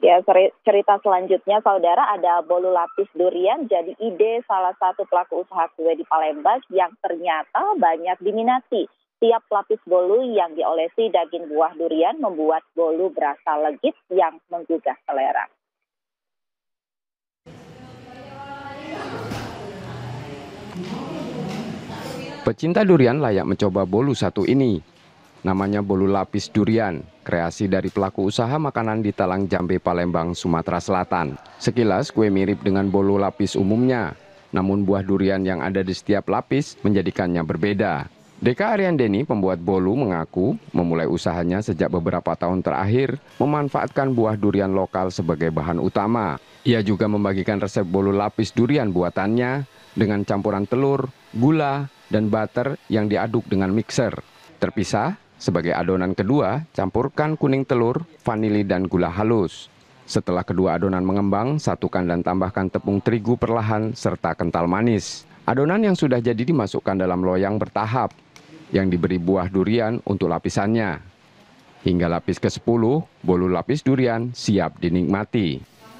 Ya, cerita selanjutnya, saudara, ada bolu lapis durian jadi ide salah satu pelaku usaha kue di Palembang yang ternyata banyak diminati. Tiap lapis bolu yang diolesi daging buah durian membuat bolu berasa legit yang menggugah selera. Pecinta durian layak mencoba bolu satu ini. Namanya bolu lapis durian, kreasi dari pelaku usaha makanan di Talang Jambe, Palembang, Sumatera Selatan. Sekilas kue mirip dengan bolu lapis umumnya, namun buah durian yang ada di setiap lapis menjadikannya berbeda. Deka Ariandeni, pembuat bolu, mengaku memulai usahanya sejak beberapa tahun terakhir memanfaatkan buah durian lokal sebagai bahan utama. Ia juga membagikan resep bolu lapis durian buatannya dengan campuran telur, gula, dan butter yang diaduk dengan mixer. Terpisah, sebagai adonan kedua, campurkan kuning telur, vanili, dan gula halus. Setelah kedua adonan mengembang, satukan dan tambahkan tepung terigu perlahan serta kental manis. Adonan yang sudah jadi dimasukkan dalam loyang bertahap, yang diberi buah durian untuk lapisannya. Hingga lapis ke-10, bolu lapis durian siap dinikmati.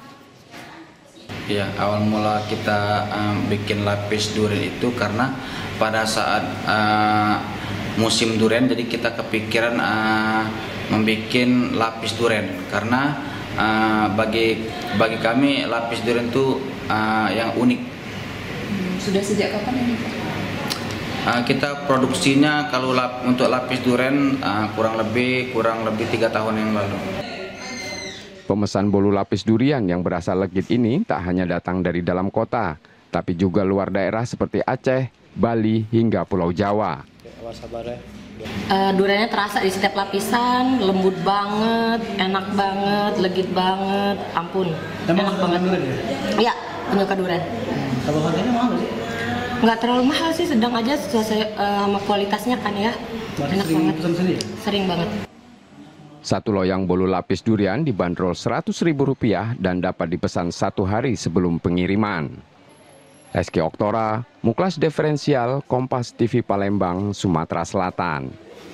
Ya, awal mula kita bikin lapis durian itu karena pada saat musim durian, jadi kita kepikiran membuat lapis durian karena bagi kami lapis durian itu yang unik. Sudah sejak kapan ini? Kita produksinya kalau untuk lapis durian kurang lebih 3 tahun yang lalu. Pemesan bolu lapis durian yang berasa legit ini tak hanya datang dari dalam kota, tapi juga luar daerah seperti Aceh, Bali, hingga Pulau Jawa. Duriannya terasa di setiap lapisan, lembut banget, enak banget, legit banget, ampun, enak banget. Iya, penyuka durian. Kalau harganya mahal sih? Nggak terlalu mahal sih, sedang aja sesuai sama kualitasnya kan ya. Enak banget. Sering banget. Satu loyang bolu lapis durian dibanderol Rp100.000 dan dapat dipesan 1 hari sebelum pengiriman. Reski Oktora, Muklas Diferensial, Kompas TV Palembang, Sumatera Selatan.